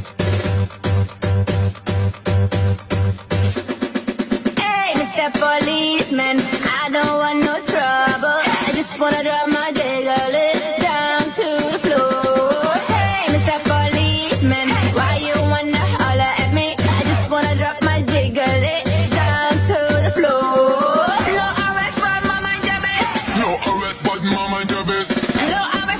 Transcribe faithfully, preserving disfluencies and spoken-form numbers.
Hey, Mister Policeman, I don't want no trouble. I just wanna drop my jiggle it down to the floor. Hey, Mister Policeman, why you wanna holler at me? I just wanna drop my jiggle it down to the floor. No arrest, but my mind your best. No arrest, but my mind your best. No arrest.